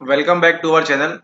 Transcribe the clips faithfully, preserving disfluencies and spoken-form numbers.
Welcome back to our channel.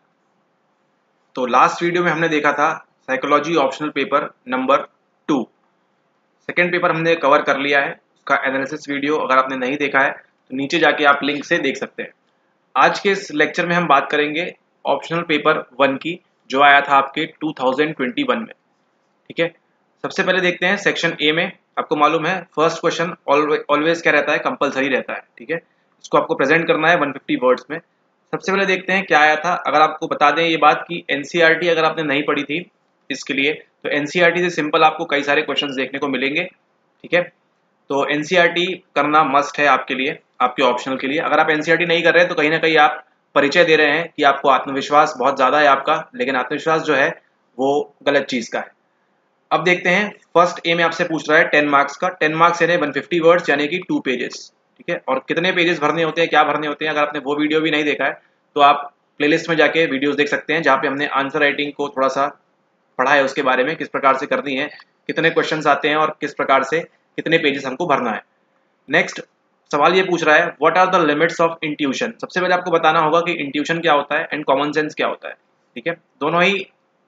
तो last video में हमने देखा था psychology optional paper number two. Second paper हमने कवर कर लिया है, उसका एनालिसिस वीडियो अगर आपने नहीं देखा है तो नीचे जाके आप लिंक से देख सकते हैं। आज के इस लेक्चर में हम बात करेंगे ऑप्शनल पेपर वन की, जो आया था आपके टू थाउजेंड ट्वेंटी वन में। ठीक है, सबसे पहले देखते हैं सेक्शन ए में। आपको मालूम है फर्स्ट क्वेश्चन ऑलवेज क्या रहता है, कंपलसरी रहता है। ठीक है, इसको आपको प्रेजेंट करना है वन फिफ्टी वर्ड्स में। सबसे पहले देखते हैं क्या आया था। अगर आपको बता दें ये बात कि एनसीईआरटी अगर आपने नहीं पढ़ी थी इसके लिए, तो एनसीईआरटी से सिंपल आपको कई सारे क्वेश्चंस देखने को मिलेंगे। ठीक है, तो एनसीईआरटी करना मस्ट है आपके लिए, आपके ऑप्शनल के लिए। अगर आप एनसीईआरटी नहीं कर रहे हैं तो कहीं ना कहीं आप परिचय दे रहे हैं कि आपको आत्मविश्वास बहुत ज़्यादा है आपका, लेकिन आत्मविश्वास जो है वो गलत चीज़ का है। अब देखते हैं फर्स्ट ए में आपसे पूछ रहा है टेन मार्क्स का। टेन मार्क्स यानी वन फिफ्टी वर्ड्स यानी कि टू पेजेस। ठीक है, और कितने पेजेस भरने होते हैं, क्या भरने होते हैं, अगर आपने वो वीडियो भी नहीं देखा है तो आप प्लेलिस्ट में जाके वीडियोस देख सकते हैं, जहाँ पे हमने आंसर राइटिंग को थोड़ा सा पढ़ा है, उसके बारे में किस प्रकार से करनी है, कितने क्वेश्चंस आते हैं और किस प्रकार से कितने पेजेस हमको भरना है। नेक्स्ट सवाल ये पूछ रहा है what are the limits of intuition. सबसे पहले आपको बताना होगा कि इंट्यूशन क्या होता है एंड कॉमन सेंस क्या होता है। ठीक है, दोनों ही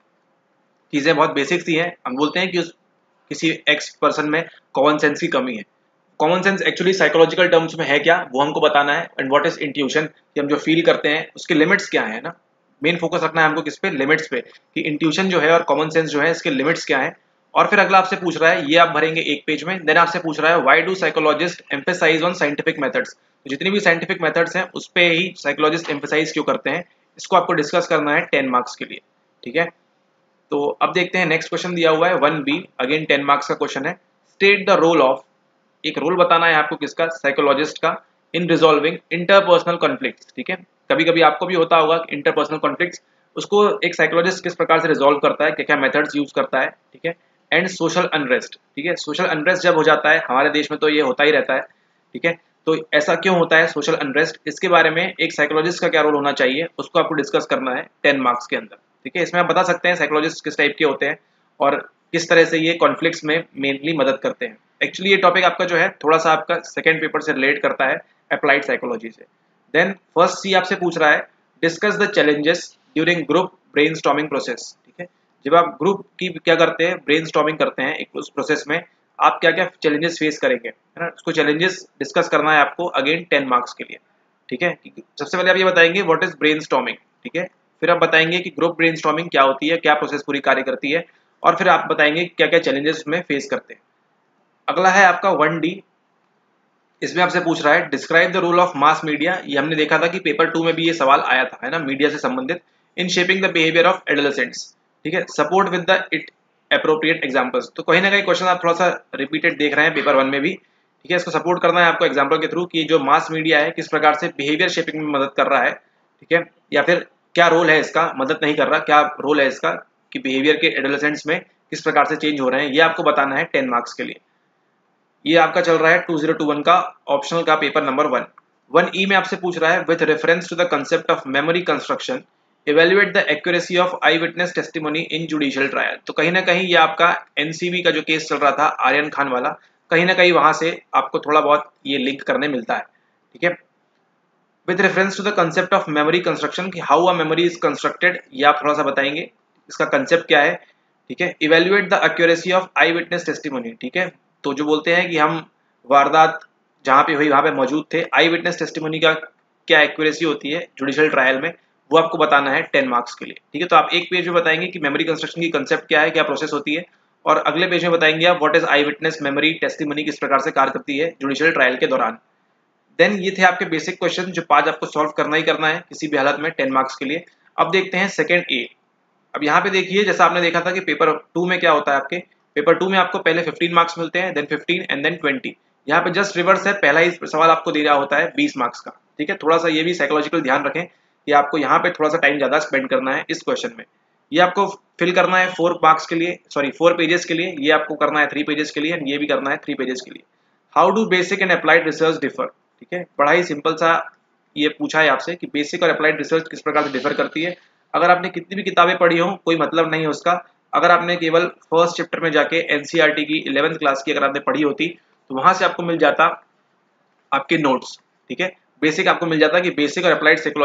चीज़ें बहुत बेसिक सी हैं। हम बोलते हैं कि उस किसी एक्स पर्सन में कॉमन सेंस की कमी है। Common sense actually psychological terms में है क्या, वो हमको बताना है। एंड व्हाट इज इंट्यूशन, कि हम जो फील करते हैं उसके लिमिट्स क्या है ना। मेन फोकस रखना है हमको किस पे, लिमिट्स पे, कि इंट्यूशन जो है और कॉमन सेंस जो है इसके लिमिट्स क्या है। और फिर अगला आपसे पूछ रहा है, ये आप भरेंगे एक पेज में। देन आपसे पूछ रहा है why do psychologists emphasise on scientific methods. जितनी भी साइंटिफिक मेथड्स हैं उस पे ही साइकोलॉजिस्ट एम्फेसाइज क्यों करते हैं, इसको आपको डिस्कस करना है टेन मार्क्स के लिए। ठीक है, तो अब देखते हैं नेक्स्ट क्वेश्चन दिया हुआ है one B, again ten marks का क्वेश्चन है। स्टेट द रोल ऑफ, एक रोल बताना है आपको किसका, साइकोलॉजिस्ट का, इन रिजॉल्विंग इंटरपर्सनल कॉन्फ्लिक्ट्स। ठीक है, कभी कभी आपको भी होता होगा इंटरपर्सनल कॉन्फ्लिक्ट्स, उसको एक साइकोलॉजिस्ट किस प्रकार से रिजॉल्व करता है, क्या क्या मेथड्स यूज करता है। ठीक है, एंड सोशल अनरेस्ट। ठीक है, सोशल अनरेस्ट जब हो जाता है हमारे देश में तो ये होता ही रहता है। ठीक है, तो ऐसा क्यों होता है सोशल अनरेस्ट, इसके बारे में एक साइकोलॉजिस्ट का क्या रोल होना चाहिए उसको आपको डिस्कस करना है टेन मार्क्स के अंदर। ठीक है, इसमें आप बता सकते हैं साइकोलॉजिस्ट किस टाइप के होते हैं और किस तरह से ये कॉन्फ्लिक्ट्स में मेनली मदद करते हैं। एक्चुअली ये टॉपिक आपका जो है थोड़ा सा आपका सेकंड पेपर से रिलेट करता है अप्लाइड साइकोलॉजी से। देन फर्स्ट सी आपसे पूछ रहा है discuss the challenges during group brainstorming process. ठीक है, जब आप ग्रुप की क्या करते हैं, ब्रेनस्टॉर्मिंग करते हैं एक उस प्रोसेस में, आप क्या क्या चैलेंजेस फेस करेंगे, है ना। उसको चैलेंजेस डिस्कस करना है आपको अगेन टेन मार्क्स के लिए। ठीक है, सबसे पहले आप ये बताएंगे व्हाट इज ब्रेनस्टॉर्मिंग। ठीक है, फिर आप बताएंगे कि ग्रुप ब्रेनस्टॉर्मिंग क्या होती है, क्या प्रोसेस पूरी कार्य करती है, और फिर आप बताएंगे क्या क्या चैलेंजेस उसमें फेस करते हैं। अगला है आपका वन डी, इसमें आपसे पूछ रहा है describe the role of mass media. ये हमने देखा था कि पेपर टू में भी ये सवाल आया था, है ना, मीडिया से संबंधित, in shaping the behaviour of adolescents. ठीक है, support with the it appropriate examples. तो कहीं ना कहीं क्वेश्चन आप थोड़ा सा रिपीटेड देख रहे हैं पेपर वन में भी। ठीक है, इसको सपोर्ट करना है आपको एग्जाम्पल के थ्रू कि जो मास मीडिया है किस प्रकार से बिहेवियर शेपिंग में मदद कर रहा है। ठीक है, या फिर क्या रोल है इसका, मदद नहीं कर रहा, क्या रोल है इसका कि बिहेवियर के एडोलेसेंट्स में किस प्रकार से चेंज हो रहे हैं, ये आपको बताना है टेन मार्क्स के लिए। ये आपका चल रहा है टू थाउजेंड ट्वेंटी वन का ऑप्शनल का paper number one. One E में आपसे पूछ रहा है with reference to the concept of memory construction evaluate the accuracy of eye witness testimony in judicial trial. तो कहीं ना कहीं ये आपका एनसीबी का जो केस चल रहा था आर्यन खान वाला, कहीं ना कहीं वहां से आपको थोड़ा बहुत ये लिंक करने मिलता है। ठीक है, with reference to the concept of memory construction, कि how a memory is constructed, ये आप थोड़ा सा बताएंगे इसका कंसेप्ट क्या है। ठीक है, evaluate the accuracy of eye witness testimony. ठीक है, तो जो बोलते हैं कि हम वारदात जहाँ पे हुई वहाँ पे मौजूद थे, आई विटनेस टेस्टिमोनी का क्या एक्यूरेसी होती है जुडिशियल ट्रायल में, वो आपको बताना है टेन मार्क्स के लिए। ठीक है, तो आप एक पेज में बताएंगे कि मेमोरी कंस्ट्रक्शन की कंसेप्ट क्या है, क्या प्रोसेस होती है, और अगले पेज में बताएंगे आप what is eye witness memory testimony किस प्रकार से कार्य करती है जुडिशियल ट्रायल के दौरान। देन ये थे आपके बेसिक क्वेश्चन जो पांच आपको सॉल्व करना ही करना है किसी भी हालत में टेन मार्क्स के लिए। अब देखते हैं सेकेंड ए। अब यहाँ पे देखिए जैसा आपने देखा था कि पेपर टू में क्या होता है, आपके पेपर टू में आपको पहले फिफ्टीन मार्क्स मिलते हैं, then fifteen and then twenty. यहाँ पे जस्ट रिवर्स है, पहला ही सवाल आपको दे रहा होता है बीस मार्क्स का। ठीक है, थोड़ा सा ये भी साइकोलॉजिकल ध्यान रखें कि आपको यहाँ पे थोड़ा सा टाइम ज्यादा स्पेंड करना है इस क्वेश्चन में। ये आपको फिल करना है फोर मार्क्स के लिए, सॉरी फोर पेजेस के लिए, ये आपको करना है थ्री पेजेस के लिए, ये भी करना है थ्री पेजेस के लिए। How do basic and applied research differ. ठीक है, बड़ा ही सिंपल सा ये पूछा है आपसे कि बेसिक और अप्लाइड रिसर्च किस प्रकार से डिफर करती है। अगर आपने कितनी भी किताबें पढ़ी हो कोई मतलब नहीं है उसका, अगर आपने केवल फर्स्ट चैप्टर में जाके एनसीईआरटी की इलेवेंथ क्लास की अगर आपने पढ़ी होती तो वहां से आपको मिल जाता आपके नोट्स। ठीक है, बेसिक आपको मिल जाता कि बेसिक और अप्लाइड साइकोलॉजी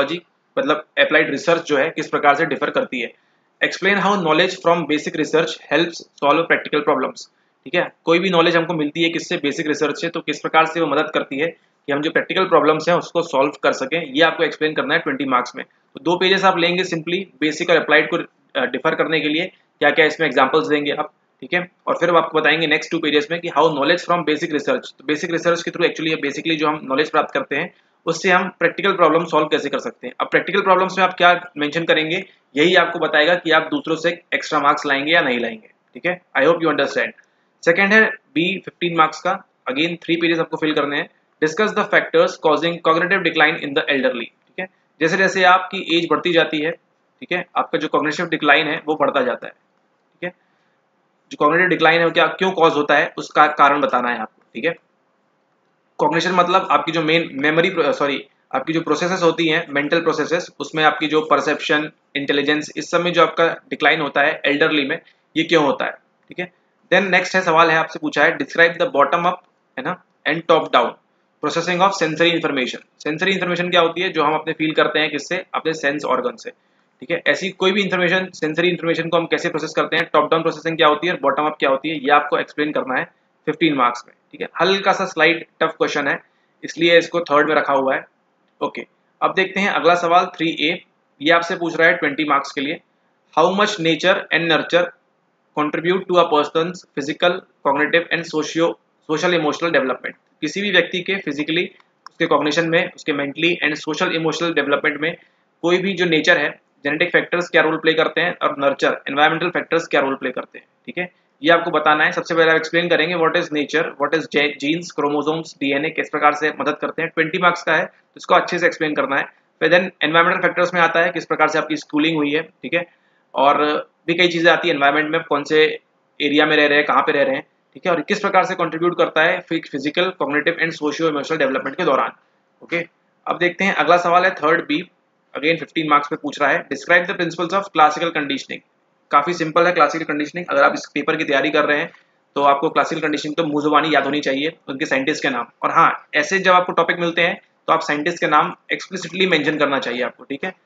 मतलब अप्लाइड रिसर्च जो है किस प्रकार से डिफर करती है। Explain how knowledge from basic research helps solve practical problems. ठीक है, कोई भी नॉलेज हमको मिलती है किससे, बेसिक रिसर्च से, तो किस प्रकार से वो मदद करती है कि हम जो प्रैक्टिकल प्रॉब्लम्स हैं उसको सॉल्व कर सकें, ये आपको एक्सप्लेन करना है ट्वेंटी मार्क्स में। तो दो पेजेस आप लेंगे सिंपली बेसिक और अप्लाइड को डिफर करने के लिए, क्या क्या इसमें एग्जाम्पल्स देंगे आप। ठीक है, और फिर आपको बताएंगे नेक्स्ट टू पेजेस में कि how knowledge from basic research, तो बेसिक रिसर्च के थ्रू एक्चुअली बेसिकली जो हम नॉलेज प्राप्त करते हैं उससे हम प्रैक्टिकल प्रॉब्लम सॉल्व कैसे कर सकते हैं। अब प्रैक्टिकल प्रॉब्लम्स में आप क्या मेंशन करेंगे, यही आपको बताएगा कि आप दूसरों से एक्स्ट्रा मार्क्स लाएंगे या नहीं लाएंगे। ठीक है, I hope you understand. Second है बी फिफ्टीन मार्क्स का, अगेन थ्री पेजेस आपको फिल करने हैं। Discuss the factors causing cognitive decline in the elderly. ठीक है, जैसे जैसे आपकी एज बढ़ती जाती है, ठीक है, आपका जो कॉग्निटिव डिक्लाइन है वो बढ़ता जाता है। ठीक है, जो कॉग्निटिव डिक्लाइन है वो क्या क्यों कॉज होता है उसका कारण बताना है आपको। ठीक है, कॉग्निशन मतलब आपकी जो मेन मेमोरी सॉरी आपकी जो प्रोसेसेस होती हैं मेंटल प्रोसेसेस, उसमें आपकी जो परसेप्शन, इंटेलिजेंस, इस सब में जो आपका डिक्लाइन होता है एल्डरली में, ये क्यों होता है। ठीक है, देन नेक्स्ट है सवाल है आपसे पूछा है डिस्क्राइब द बॉटम अप है ना and top down processing of sensory information. Sensory information क्या होती है, जो हम अपने फील करते हैं किससे, अपने सेंस ऑर्गन से। ठीक है, ऐसी कोई भी इन्फॉर्मेशन, सेंसरी इन्फॉर्मेशन को हम कैसे प्रोसेस करते हैं, टॉप डाउन प्रोसेसिंग क्या होती है और बॉटम अप क्या होती है, ये आपको एक्सप्लेन करना है फिफ्टीन मार्क्स में। ठीक है, हल्का सा स्लाइड टफ क्वेश्चन है इसलिए इसको थर्ड में रखा हुआ है। ओके, अब देखते हैं अगला सवाल थ्री ए, ये आपसे पूछ रहा है ट्वेंटी मार्क्स के लिए। How much nature and nurture contribute to a person's physical, cognitive and socio social emotional development. किसी भी व्यक्ति के फिजिकली, उसके कॉग्निशन में, उसके mentally and social emotional development में कोई भी जो नेचर है, जेनेटिक फैक्टर्स क्या रोल प्ले करते हैं और नर्चर एनवायरमेंटल फैक्टर्स क्या रोल प्ले करते हैं। ठीक है, ये आपको बताना है। सबसे पहले आप एक्सप्लेन करेंगे what is nature, what is genes, chromosomes, DNA किस प्रकार से मदद करते हैं। ट्वेंटी मार्क्स का है तो इसको अच्छे से एक्सप्लेन करना है। फिर देन एनवायरमेंटल फैक्टर्स में आता है किस प्रकार से आपकी स्कूलिंग हुई है। ठीक है, और भी कई चीजें आती है एनवायरमेंट में, कौन से एरिया में रह रहे हैं, कहाँ पे रह रहे हैं। ठीक है, और किस प्रकार से कंट्रीब्यूट करता है physical, cognitive and socio emotional development के दौरान। ओके, अब देखते हैं अगला सवाल है third B, again fifteen marks पे पूछ रहा है describe the principles of classical conditioning. काफी सिंपल है क्लासिकल कंडीशनिंग, अगर आप इस पेपर की तैयारी कर रहे हैं तो आपको क्लासिकल कंडीशनिंग तो मुंह जुबानी याद होनी चाहिए, उनके साइंटिस्ट के नाम। और हाँ, ऐसे जब आपको टॉपिक मिलते हैं तो आप साइंटिस्ट के नाम एक्सप्लिसिटली मेंशन करना चाहिए आपको। ठीक है,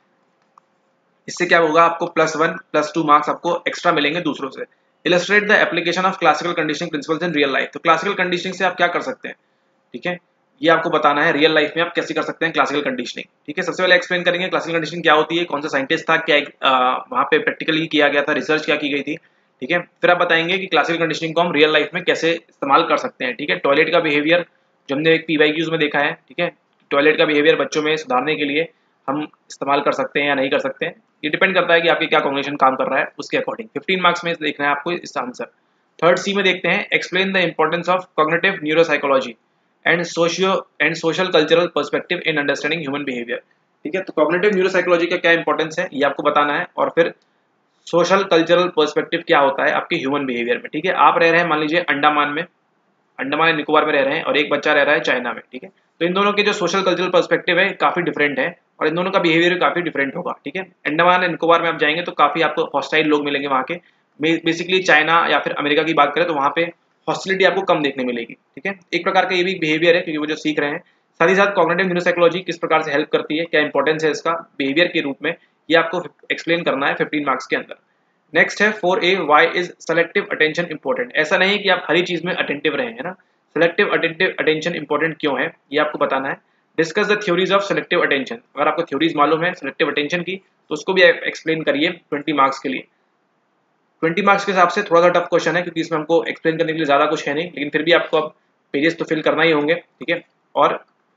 इससे क्या होगा, आपको plus one plus two marks आपको एक्स्ट्रा मिलेंगे दूसरों से। Illustrate the application of classical conditioning principles in real life. तो क्लासिकल कंडीशनिंग से आप क्या कर सकते हैं, ठीक है, ये आपको बताना है रियल लाइफ में आप कैसे कर सकते हैं क्लासिकल कंडीशनिंग। ठीक है, सबसे पहले एक्सप्लेन करेंगे क्लासिकल कंडीशनिंग क्या होती है, कौन सा साइंटिस्ट था, क्या वहाँ पे प्रैक्टिकली किया गया था, रिसर्च क्या की गई थी। ठीक है, फिर आप बताएंगे कि क्लासिकल कंडीशनिंग को हम रियल लाइफ में कैसे इस्तेमाल कर सकते हैं। ठीक है, टॉयलेट का बिहेवियर जो हमने एक पीवाईक्यूज में देखा है, ठीक है, टॉयलेट का बिहेवियर बच्चों में सुधारने के लिए हम इस्तेमाल कर सकते हैं या नहीं कर सकते हैं, ये डिपेंड करता है कि आपके क्या कॉग्निशन काम कर रहा है उसके अकॉर्डिंग। फिफ्टीन मार्क्स में देखना है आपको इसका आंसर। थर्ड सी में देखते हैं explain the importance of cognitive neuropsychology and socio and social cultural perspective in understanding human behaviour. ठीक है, तो कॉग्निटिव न्यूरोसाइकोलॉजी का क्या इंपॉर्टेंस है ये आपको बताना है, और फिर सोशल कल्चरल पर्सपेक्टिव क्या होता है आपके ह्यूमन बिहेवियर में। ठीक है, आप रह रहे हैं मान लीजिए अंडमान में, अंडमान निकोबार में रह रहे हैं और एक बच्चा रह रहा है चाइना में। ठीक है, तो इन दोनों के जो सोशल कल्चरल पर्सपेक्टिव है काफी डिफरेंट है और इन दोनों का बिहेवियर काफी डिफरेंट होगा। ठीक है, अंडमान एंड निकोबार में आप जाएंगे तो काफी आपको हॉस्टाइल लोग मिलेंगे वहाँ के। बेसिकली चाइना या फिर अमेरिका की बात करें तो वहाँ पे हॉस्टिलिटी आपको कम देखने मिलेगी। ठीक है, एक प्रकार का ये भी बिहेवियर है क्योंकि वो जो सीख रहे हैं। साथ ही साथ कॉग्निटिव न्यूरोसाइकोलॉजी किस प्रकार से हेल्प करती है, क्या इंपॉर्टेंस है इसका बिहेवियर के रूप में, ये आपको एक्सप्लेन करना है फिफ्टीन मार्क्स के अंदर। नेक्स्ट है four A, why is selective attention important. ऐसा नहीं है कि आप हर ही चीज में अटेंटिव रहे हैं ना, सेलेक्टिव अटेंटिव अटेंशन इंपॉर्टेंट क्यों है ये आपको बताना है। Discuss the theories of selective attention, अगर आपको थ्योरीज मालूम है सेलेक्टिव अटेंशन की तो उसको भी एक्सप्लेन करिए ट्वेंटी मार्क्स के लिए। ट्वेंटी मार्क्स के हिसाब से थोड़ा सा टफ क्वेश्चन है क्योंकि इसमें हमको एक्सप्लेन करने के लिए ज़्यादा कुछ है नहीं, लेकिन फिर भी आपको अब पेजेस तो फिल करना ही होंगे। ठीक है, और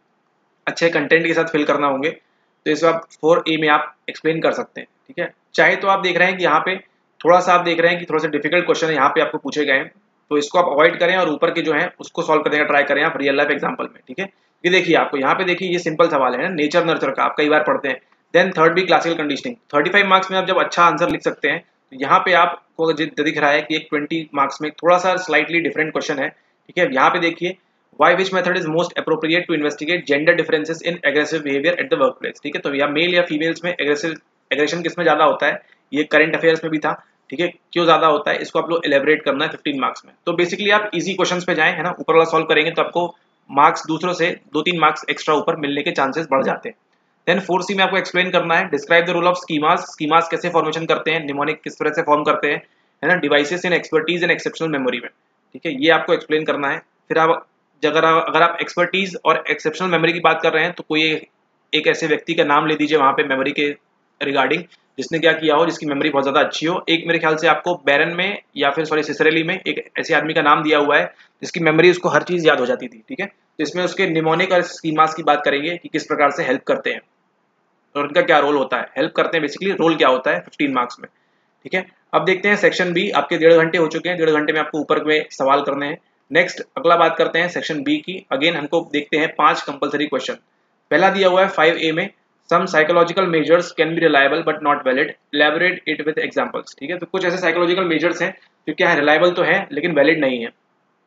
अच्छे कंटेंट के साथ फिल करना होंगे, तो इस आप फोर ए में आप एक्सप्लेन कर सकते हैं। ठीक है, चाहे तो आप देख रहे हैं कि यहाँ पे थोड़ा सा आप देख रहे हैं कि थोड़ा सा डिफिकल्ट क्वेश्चन है यहाँ पे आपको पूछे गए हैं, तो इसको आप अवॉइड करें और ऊपर के जो है उसको सॉल्व करने का ट्राई करें आप रियल लाइफ एग्जाम्पल में। ठीक है, ये देखिए आपको यहाँ पे देखिए ये सिंपल सवाल है ना, नेचर नर्चर का, आप कई बार पढ़ते हैं। देन थर्ड भी classical conditioning, thirty five marks में आप जब अच्छा आंसर लिख सकते हैं तो यहाँ पे आपको दिख रहा है कि एक ट्वेंटी मार्क्स में थोड़ा सा स्लाइटली डिफरेंट क्वेश्चन है। ठीक है, यहाँ पे देखिए Why which method is most appropriate to investigate gender differences in aggressive behavior at the workplace। ठीक है, तो या मेल या फीमेल्स में एग्रेसिव एग्रेशन किस में ज्यादा होता है, ये करंट अफेयर्स में भी था। ठीक है, क्यों ज्यादा होता है इसको आप लोग एलेबरेट करना है फिफ्टीन मार्क्स में। तो बेसिकली आप इजी क्वेश्चंस पे जाएं, है ना, ऊपर वाला सॉल्व करेंगे तो आपको मार्क्स दूसरों से दो तीन मार्क्स एक्स्ट्रा ऊपर मिलने के चांसेस बढ़ जाते हैं। देन फोर सी में आपको एक्सप्लेन करना है describe the role of schemas, schemas कैसे फॉर्मेशन करते हैं, निमोनिक किस तरह से फॉर्म करते हैं, है ना, devices in expertise and exceptional memory में, ठीक है, ये आपको एक्सप्लेन करना है। फिर आप अगर अगर आप एक्सपर्टीज और एक्सेप्शनल मेमोरी की बात कर रहे हैं तो कोई एक ऐसे व्यक्ति का नाम ले दीजिए वहाँ पे मेमोरी के रिगार्डिंग जिसने क्या किया हो, जिसकी मेमोरी बहुत ज़्यादा अच्छी हो। एक मेरे ख्याल से आपको बैरन में या फिर सॉरी सिसरेली में एक ऐसे आदमी का नाम दिया हुआ है जिसकी मेमोरी उसको हर चीज़ याद हो जाती थी, ठीक है। तो इसमें उसके निमोनिक और स्कीमास की बात करेंगे कि किस प्रकार से हेल्प करते हैं और उनका क्या रोल होता है, हेल्प करते हैं बेसिकली, रोल क्या होता है फिफ्टीन मार्क्स में, ठीक है। अब देखते हैं सेक्शन बी, आपके डेढ़ घंटे हो चुके हैं, डेढ़ घंटे में आपको ऊपर में सवाल करने हैं। नेक्स्ट अगला बात करते हैं सेक्शन बी की। अगेन हमको देखते हैं पांच कंपलसरी क्वेश्चन। पहला दिया हुआ है फाइव ए में, some psychological measures can be reliable but not valid, elaborate it with examples, ठीक है। तो कुछ ऐसे साइकोलॉजिकल मेजर्स हैं जो क्या है, रिलायबल तो है लेकिन वैलिड नहीं है,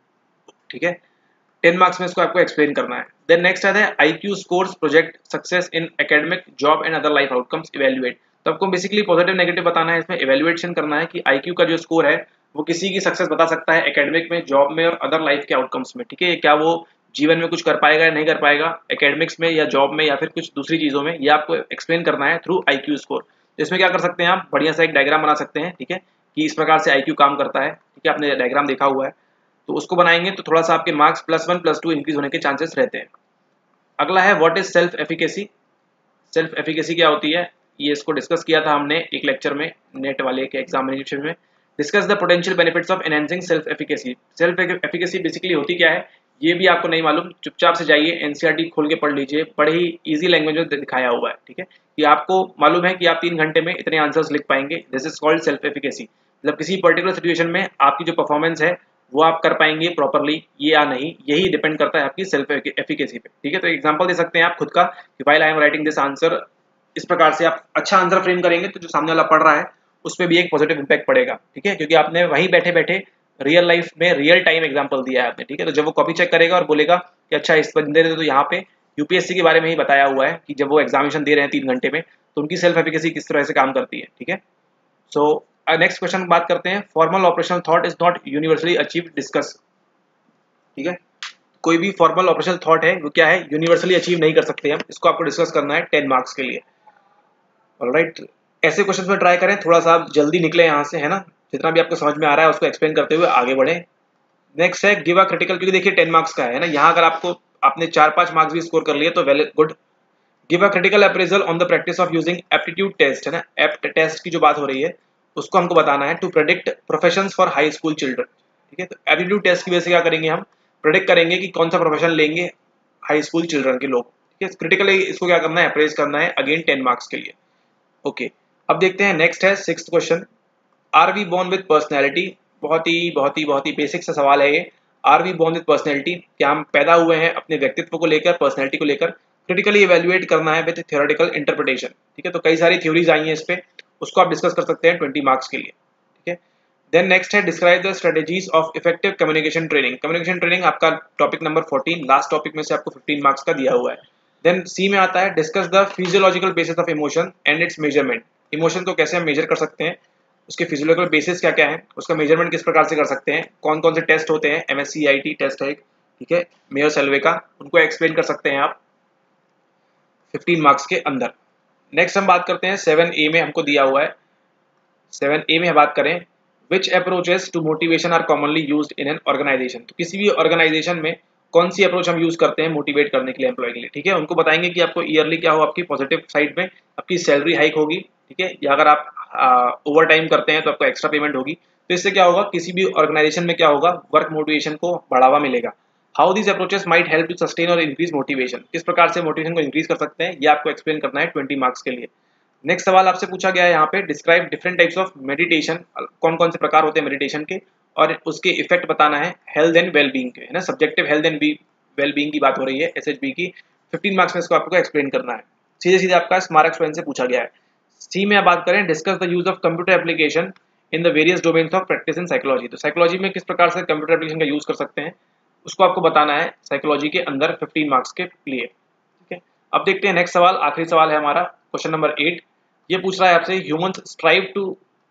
ठीक है। टेन मार्क्स में इसको आपको एक्सप्लेन करना है। देन नेक्स्ट आता है IQ scores project success in academic job and other life outcomes, evaluate. तो आपको बेसिकली पॉजिटिव नेगेटिव बताना है, इसमें इवैल्यूएशन करना है कि आईक्यू का जो स्कोर है वो किसी की सक्सेस बता सकता है एकेडमिक में, जॉब में और अदर लाइफ के आउटकम्स में, ठीक है। क्या वो जीवन में कुछ कर पाएगा या नहीं कर पाएगा एकेडमिक्स में या जॉब में या फिर कुछ दूसरी चीज़ों में, ये आपको एक्सप्लेन करना है थ्रू आईक्यू स्कोर। तो इसमें क्या कर सकते हैं आप, बढ़िया सा एक डायग्राम बना सकते हैं, ठीक है, कि इस प्रकार से आईक्यू काम करता है, ठीक है। आपने डायग्राम देखा हुआ है तो उसको बनाएंगे तो थोड़ा सा आपके marks plus one plus two increase होने के चांसेस रहते हैं। अगला है what is self efficacy. Self efficacy क्या होती है, ये इसको डिस्कस किया था हमने एक लेक्चर में नेट वाले के एग्जामिनेशन में। Discuss the potential benefits of enhancing self efficacy. Self efficacy basically होती क्या है, ये भी आपको नहीं मालूम, चुपचाप से जाइए एनसीईआरटी खोल के पढ़ लीजिए, बड़े ही इजी लैंग्वेज में दिखाया हुआ है, ठीक है, कि आपको मालूम है कि आप तीन घंटे में इतने आंसर्स लिख पाएंगे। This is called self efficacy. मतलब किसी पर्टिकुलर सिचुएशन में आपकी जो परफॉर्मेंस है वो आप कर पाएंगे प्रॉपरली ये या नहीं, यही डिपेंड करता है आपकी सेल्फ एफिकेसी पे, ठीक है। तो एग्जांपल दे सकते हैं आप खुद का कि while I am writing this answer, इस प्रकार से आप अच्छा आंसर फ्रेम करेंगे तो जो सामने वाला पढ़ रहा है उस पर भी एक पॉजिटिव इंपैक्ट पड़ेगा, ठीक है, क्योंकि आपने वहीं बैठे बैठे रियल लाइफ में रियल टाइम एग्जांपल दिया है आपने, ठीक है। तो जब वो कॉपी चेक करेगा और बोलेगा कि अच्छा इस बंदे ने तो यहाँ पे यूपीएससी के बारे में ही बताया हुआ है कि जब वो एग्जामिनेशन दे रहे हैं तीन घंटे में तो उनकी सेल्फ एफिकेसी किस तरह से काम करती है, ठीक है। सो नेक्स्ट क्वेश्चन बात करते हैं, formal operational thought is not universally achieve, discuss, ठीक है। कोई भी फॉर्मल ऑपरेशनल थॉट है वो क्या है, यूनिवर्सली अचीव नहीं कर सकते हम, इसको आपको डिस्कस करना है टेन मार्क्स के लिए। ऑलराइट, ऐसे क्वेश्चन में ट्राई करें, थोड़ा सा आप जल्दी निकले यहाँ से, है ना, जितना भी आपको समझ में आ रहा है उसको एक्सप्लेन करते हुए आगे बढ़े। नेक्स्ट है गिव अ क्रिटिकल, क्योंकि देखिए टेन मार्क्स का है ना, यहाँ अगर आपको आपने चार पांच मार्क्स भी स्कोर कर लिए तो well good. Give a critical appraisal on the practice of using aptitude test, है ना, एप्ट टेस्ट की जो बात हो रही है उसको हमको बताना है, to predict professions for high school children, ठीक है। तो एप्टीट्यूड टेस्ट की वजह से क्या करेंगे, हम प्रेडिक्ट करेंगे कि कौन सा प्रोफेशन लेंगे हाई स्कूल चिल्ड्रन के लोग, ठीक है। क्रिटिकली इसको क्या करना है, अप्रेज करना है, अगेन टेन मार्क्स के लिए। Okay okay. अब देखते हैं नेक्स्ट है sixth question, are we born with personality. बहुत ही बहुत ही बहुत ही बेसिक सा सवाल है ये, are we born with personality, क्या हम पैदा हुए हैं अपने व्यक्तित्व को लेकर, पर्सनैलिटी को लेकर, क्रिटिकली इवेल्युएट करना है विद थ्योरेटिकल इंटरप्रिटेशन, ठीक है। तो कई सारी थ्योरीज आई हैं इस पे, उसको आप डिस्कस कर सकते हैं ट्वेंटी मार्क्स के लिए, ठीक है। देन नेक्स्ट है describe the strategies of effective communication training. Communication training आपका topic number fourteen, last topic में से आपको फिफ्टीन मार्क्स का दिया हुआ है। देन सी में आता है discuss the physiological basis of emotion and its measurement. Emotion को कैसे हम मेजर कर सकते हैं, उसके फिजियोलॉजिकल बेसिस क्या क्या है, उसका मेजरमेंट किस प्रकार से कर सकते हैं, कौन कौन से टेस्ट होते हैं, एमएससीआईटी टेस्ट है, ठीक है, मेयर सेल्वे का, उनको एक्सप्लेन कर सकते हैं आप फिफ्टीन मार्क्स के अंदर। नेक्स्ट हम बात करते हैं सेवन ए में हमको दिया हुआ है, सेवन ए में बात करें which approaches to motivation are commonly used in an organisation. तो किसी भी ऑर्गेनाइजेशन में कौन सी अप्रोच हम यूज करते हैं मोटिवेट करने के लिए एम्प्लॉय के लिए, ठीक है। उनको बताएंगे कि आपको ईयरली क्या हो, आपकी पॉजिटिव साइड में आपकी सैलरी हाइक होगी, ठीक है, या अगर आप ओवर टाइम करते हैं तो आपको एक्स्ट्रा पेमेंट होगी। तो इससे क्या होगा, किसी भी ऑर्गेनाइजेशन में क्या होगा, वर्क मोटिवेशन को बढ़ावा मिलेगा। How these approaches might help to sustain और इंक्रीज मोटिवेशन, किस प्रकार से मोटिवेशन को इंक्रीज कर सकते हैं, ये आपको एक्सप्लेन करना है ट्वेंटी मार्क्स के लिए। नेक्स्ट सवाल आपसे पूछा गया है यहाँ पे, describe different types of meditation, कौन कौन से प्रकार होते हैं मेडिटेशन के और उसके इफेक्ट बताना है हेल्थ एंड वेलबींग के, है ना, सब्जेक्टिव हेल्थ एंड वेलबींग की बात हो रही है एसएचबी की, फिफ्टीन मार्क्स में इसको आपको एक्सप्लेन करना है। सीधे सीधे आपका स्मारक स्वयं से पूछा गया है। सी में आप बात करें discuss the use of computer application in the various domains of practice in psychology. तो साइकोलॉजी में किस प्रकार से कंप्यूटर एप्लीकेशन का यूज कर सकते हैं उसको आपको बताना है साइकोलॉजी के अंदर फिफ्टीन मार्क्स के लिए, ठीक है। अब देखते हैं नेक्स्ट सवाल, आखिरी सवाल है हमारा क्वेश्चन नंबर एट। ये पूछ रहा है आपसे humans strive to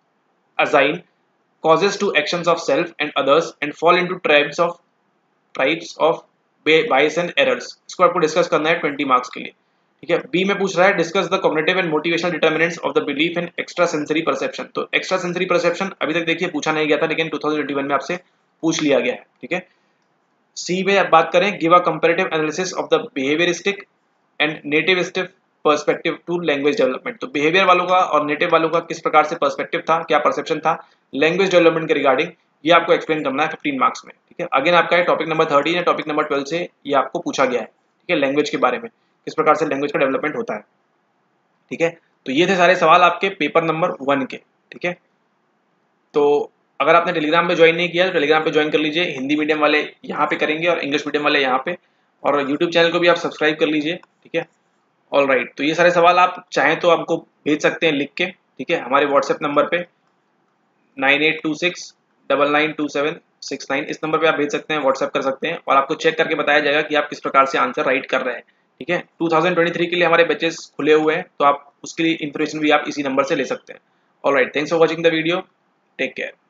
assign causes to actions of self and others and fall into tribes of tribes of bias and errors। इसको आपको डिस्कस करना है ट्वेंटी मार्क्स के लिए। ठीक है। बी में पूछ रहा है discuss the cognitive and motivational determinants of the belief in extra sensory perception. तो एक्स्ट्रा सेंसरी परसेप्शन अभी तक देखिए पूछा नहीं गया था, लेकिन टू थाउजेंड ट्वेंटी वन में आपसे पूछ लिया गया है, ठीक है। सी में आप बात करें, give a comparative analysis of the behaviouristic and nativistic perspective to language development. तो बिहेवियर वालों का और नेटिव वालों का किस प्रकार से पर्सपेक्टिव था, क्या परसेप्शन था लैंग्वेज डेवलपमेंट के रिगार्डिंग, ये आपको एक्सप्लेन करना है फिफ्टीन मार्क्स में, ठीक है। अगेन आपका है टॉपिक नंबर थर्टीन या टॉपिक नंबर ट्वेल्व से ये आपको पूछा गया है, ठीक है, लैंग्वेज के बारे में, किस प्रकार से लैंग्वेज का डेवलपमेंट होता है, ठीक है। तो ये थे सारे सवाल आपके पेपर नंबर वन के, ठीक है। तो अगर आपने टेलीग्राम पे ज्वाइन नहीं किया तो टेलीग्राम पे ज्वाइन कर लीजिए, हिंदी मीडियम वाले यहाँ पे करेंगे और इंग्लिश मीडियम वाले यहाँ पे, और यूट्यूब चैनल को भी आप सब्सक्राइब कर लीजिए, ठीक है। ऑल राइट, तो ये सारे सवाल आप चाहें तो आपको भेज सकते हैं लिख के, ठीक है, हमारे व्हाट्सएप नंबर पे nine eight two six double nine two seven six nine, इस नंबर पे आप भेज सकते हैं, व्हाट्सएप कर सकते हैं, और आपको चेक करके बताया जाएगा कि आप किस प्रकार से आंसर राइट कर रहे हैं, ठीक है। टू थाउजेंड ट्वेंटी थ्री के लिए हमारे बैचेस खुले हुए हैं, तो आप उसके लिए इन्फॉर्मेशन भी आप इसी नंबर से ले सकते हैं। All right, thanks for watching the video, take care.